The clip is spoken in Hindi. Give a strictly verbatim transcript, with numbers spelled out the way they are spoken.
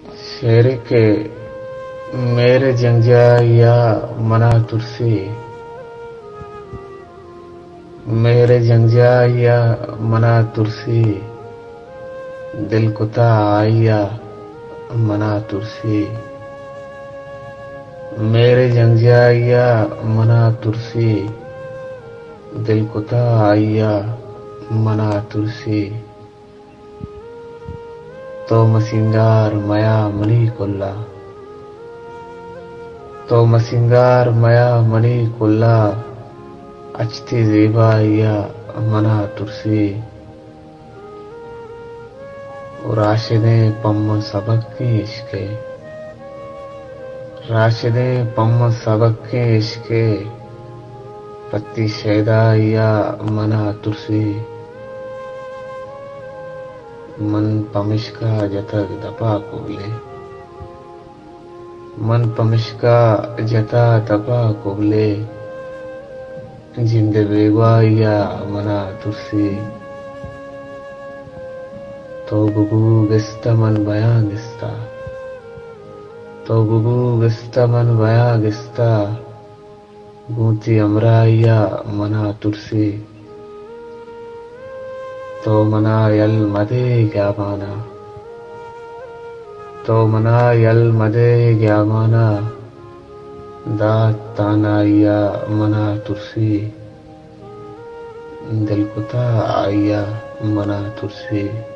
शेर के मेरे जंजाया मना तुरसी, मेरे जंजाया मना तुरसी, दिल कुता आया मना तुरसी, मेरे जंजाया मना तुरसी, दिल कुता आया मना तुरसी, तो मसिंगार मया मनी कुल्ला, तो मसिंगार मया मनी कुल्ला, अचती ज़ेबाया मना तुरसी, राशिदे पम्म सबक के इश्के, राशिदे पम्म सबक के इश्के, पत्ती शेदाया मना तुरसी, मन पमिश्का जतक दपा कुबले, मन पमिश्का जता दपा कुबले, जिंद बेवाया मना तुरसी, तो गुगु गिस्ता मन बया गिस्ता, तो गुगु गिस्ता मन बया गिस्ता, गूंती अमराया मना तुरसी, तो मना यल मदे ग्यामाना, तो मना यल मदे ग्यामाना, दात तानाया मना तुरसी, दिल कुता आया मना तुरसी।